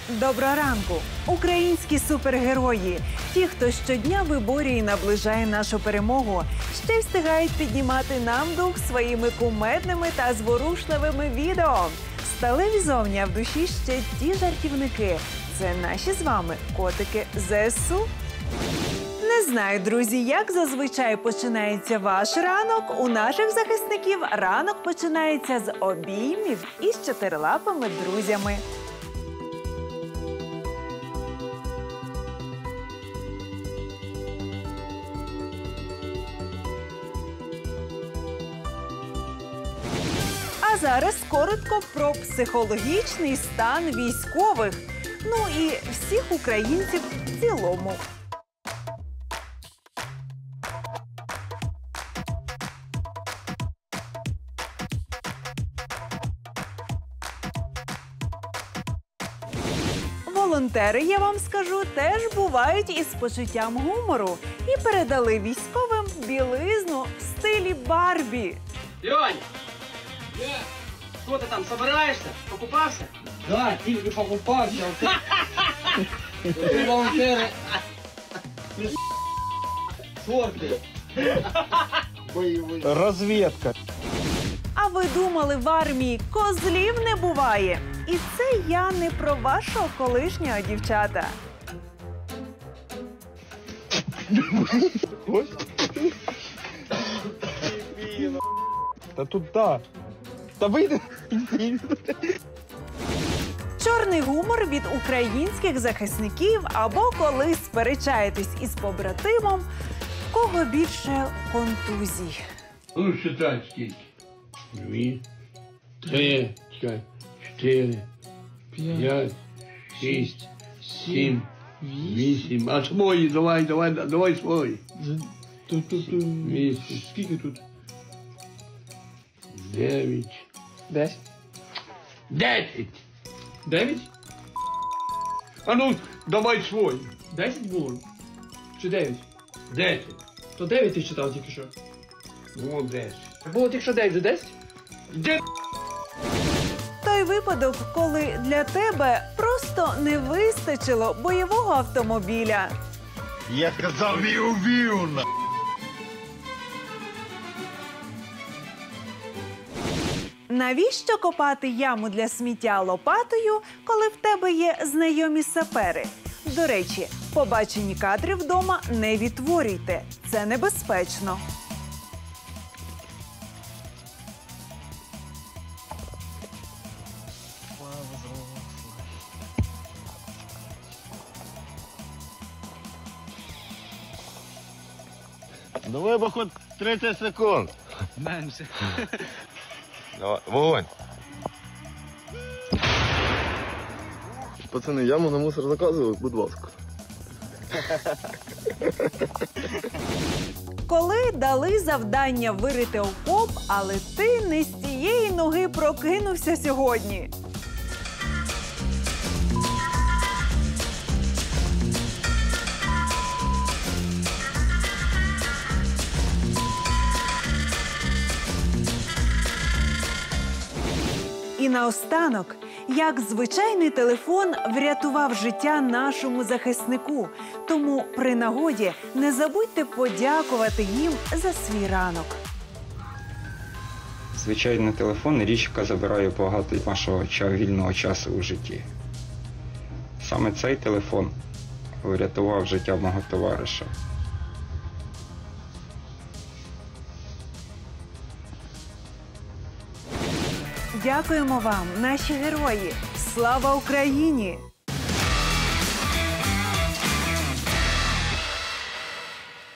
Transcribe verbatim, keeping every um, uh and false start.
Доброго ранку! Українські супергерої! Ті, хто щодня виборює і наближає нашу перемогу, ще й встигають піднімати нам дух своїми кумедними та зворушливими відео. Сталеві зовні, а в душі ще ті жартівники. Це наші з вами котики ЗСУ. Не знаю, друзі, як зазвичай починається ваш ранок. У наших захисників ранок починається з обіймів із чотирилапими друзями. А зараз коротко про психологічний стан військових, ну і всіх українців в цілому. Волонтери, я вам скажу, теж бувають із почуттям гумору і передали військовим білизну в стилі Барбі. Лёнь! Что ты там, собираешься? Покупался? Да, тільки покупався. Волонтери. Шорти. Розвідка. А ви думали, в армії козлів не буває? І це я не про вашого колишнього, дівчата. Ось. Та тут так. Та вийде. Чорний гумор від українських захисників або коли сперечаєтесь із побратимом, в кого більше контузій. Ну, считай скільки. Дві, три, чекай, чотири, п'ять, шість, сім, вісім. А свої, давай, давай, давай свої. Тут, тут, Вісім. скільки тут? Дев'ять. Десять. Десять. Дев'ять? А ну, давай свої. Десять було? Чи дев'ять? Десять. То дев'ять ти читав тільки що. Ну, десять. Було тільки що дев'ять, вже десять? Де? Той випадок, коли для тебе просто не вистачило бойового автомобіля. Я казав, вів-вів! Навіщо копати яму для сміття лопатою, коли в тебе є знайомі сапери? До речі, побачені кадри вдома не відтворюйте. Це небезпечно. Давай бо хоч тридцять секунд. Менше. Давай, вогонь. Пацани, яму на мусор заказували, будь ласка. Коли дали завдання вирити окоп, але ти не з цієї ноги прокинувся сьогодні. І наостанок, як звичайний телефон врятував життя нашому захиснику. Тому при нагоді не забудьте подякувати їм за свій ранок. Звичайний телефон – річ, яка забирає багато нашого вільного часу у житті. Саме цей телефон врятував життя мого товариша. Дякуємо вам, наші герої! Слава Україні!